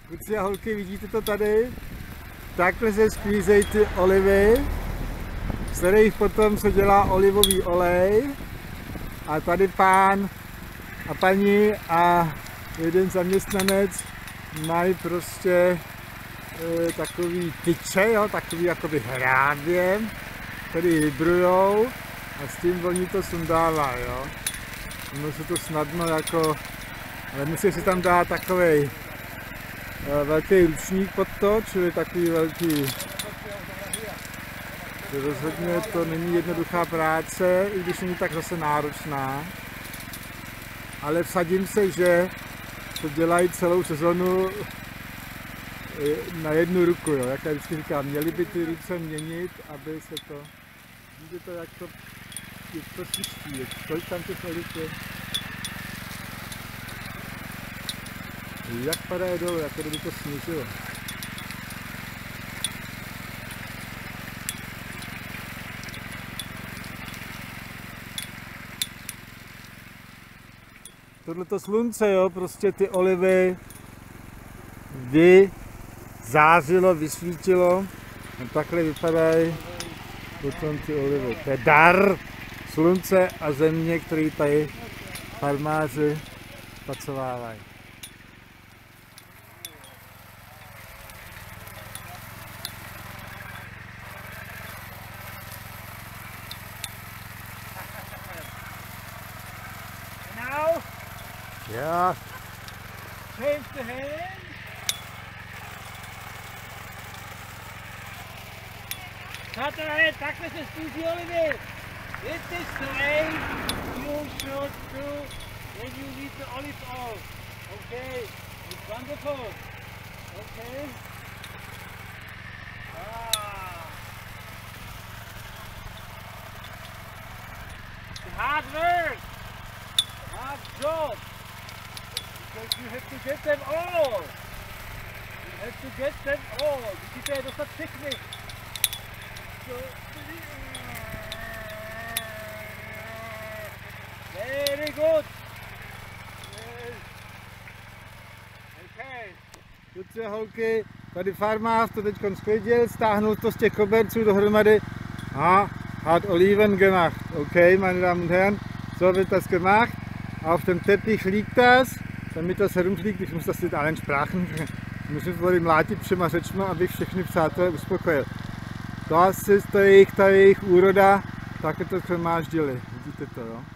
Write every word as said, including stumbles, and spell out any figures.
Kluci a holky, vidíte to tady? Takhle se sklízejí ty olivy, z kterých potom se dělá olivový olej. A tady pán a paní a jeden zaměstnanec mají prostě e, takový tyče, jo, takový jakoby hrádě, který vibrujou a s tím oni to sundávají, jo. Ono se to snadno jako, ale musí si tam dát takovej e, velký ručník pod to, čili takový velký. Rozhodně to není jednoduchá práce, i když není tak zase náročná. Ale vsadím se, že to dělají celou sezonu na jednu ruku, jo. Jak já vždycky říkám, měli by ty ruce měnit, aby se to... Vidíte to, jak to, jak to sviští, kolik tam těch oliv je. Jak padá dolů, jako kdyby to snížilo. Tohleto slunce, jo, prostě ty olivy vyzářilo, vysvítilo a takhle vypadají potom ty olivy. To je dar slunce a země, který tady farmáři spacovávají. Yeah. Change the hand. Tato, takhle se sklízí olivy. This is the way you should do when you need the olive oil. Okay, it's wonderful. Okay. Ah. It's hard work. Hard job. Because you have to get them all. You have to get them all. Vidíte, je dostat všechny. Very good. Okay. Kluci a holky, tady farmář to teď sklidil, stáhnul to z těch koberců dohromady a hat Oliven gemacht. Okay, meine Damen und Herren, so wird das gemacht. Auf dem Teppich liegt das. Damit das herumfliegt, ich muss das in allen Sprachen, musím to tady mlátit všema řečma, abych všechny přátelé uspokojil. To je jejich, ta jejich úroda, také to shromáždili, vidíte to, jo.